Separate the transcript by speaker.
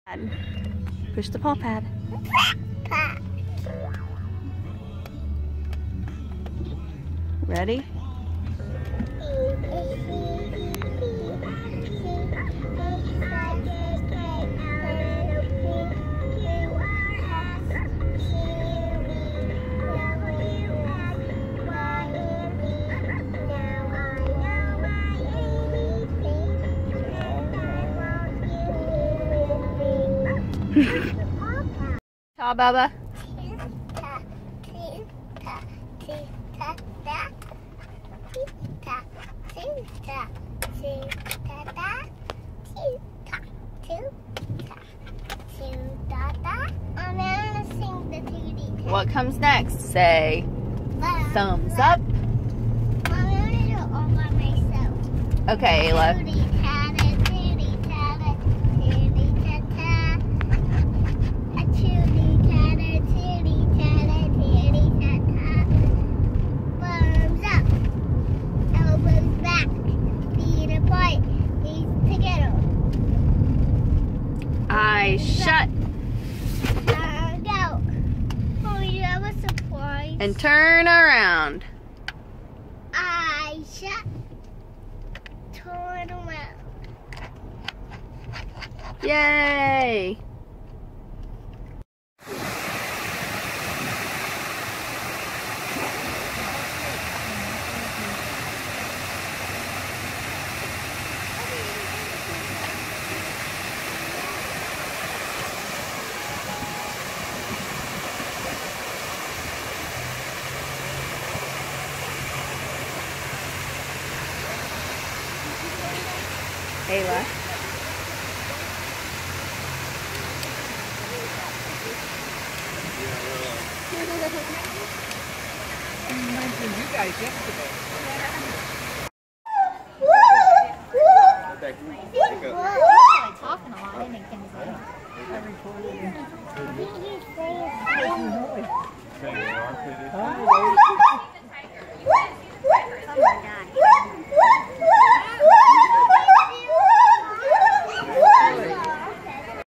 Speaker 1: Push the paw pad. Ready? Ciao, Bubba. What comes next? Say thumbs up.
Speaker 2: I'm gonna do it all by myself.
Speaker 1: Okay, Ayla. Eyes shut.
Speaker 2: Go. Mommy, do you have a surprise?
Speaker 1: And turn around.
Speaker 2: Eyes shut. Turn around.
Speaker 1: Yay! Ayla.
Speaker 3: I mentioned you guys yesterday.
Speaker 2: Talking a lot, I make things like
Speaker 3: I recorded it.
Speaker 2: that.
Speaker 3: Oh,